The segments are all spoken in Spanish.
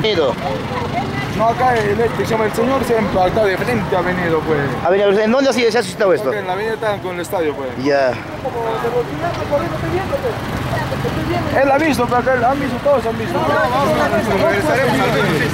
venido? No, acá se llama el señor, siempre acá de frente ha venido, pues. ¿En dónde se ha suscitado esto? En la avenida está con el estadio, pues. Ya. Él ha visto, pero acá han visto, todos han visto. Regresaremos al video.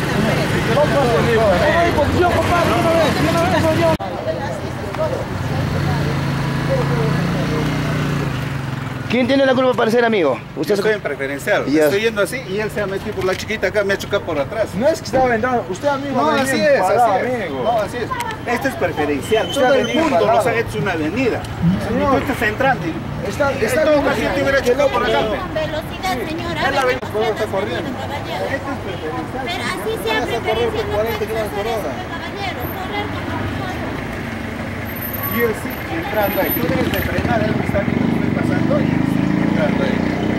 ¿Quién tiene la culpa para ser amigo? Usted estoy en preferencial, Ya. estoy yendo así y él se ha metido por la chiquita acá, me ha chocado por atrás. No es que estaba entrando, usted amigo. No, así es, amigo. No, así es. Este es preferencial, Usted todo ha el venido mundo parado. nos ha hecho una avenida. Señor. Y tú estás entrando. Está En todo caso yo te hubiera chocado por acá. Con velocidad, señora. Él la Haga ve- los puede estar frenos, corriendo. caballero. Este es preferencial. Pero así Vas a siempre, correr por 40 hacer kilómetros por eso, hora. caballero. Correr con nosotros. Y él sí entrando ahí. Tú debes de frenar, él me está viendo que estoy pasando y él sí entrando ahí.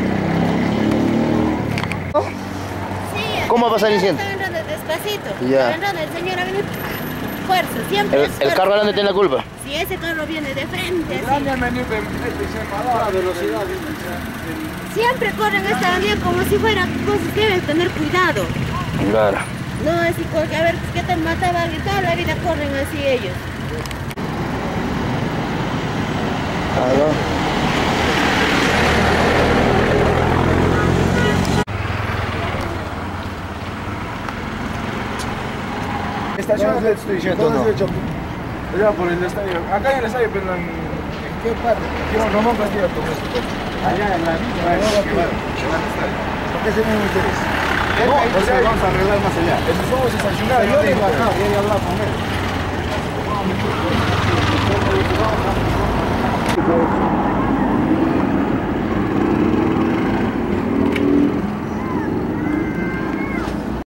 Sí, ¿Cómo va a pasar el incidente? Está entrando despacito. Ya. Está entrando el señor ha venido fuerza, siempre es El fuerza. carro grande tiene la culpa. Si ese carro viene de frente, así. Grande ha venido de frente y se ha parado a velocidad. Siempre corren esta avenida como si fueran cosas, deben tener cuidado. Claro. No así porque a ver qué te mataba alguien, toda la vida corren así ellos. Claro. Estación le estoy diciendo, no. Allá por el estadio. Acá en el estadio, pero ¿en qué parte? Aquí en Ramón Castillo. Allá en la misma ¿Por qué se me interesa? No, o sea, vamos a arreglar más allá. Somos estacionados. Yo digo acá, Quería hablar con él.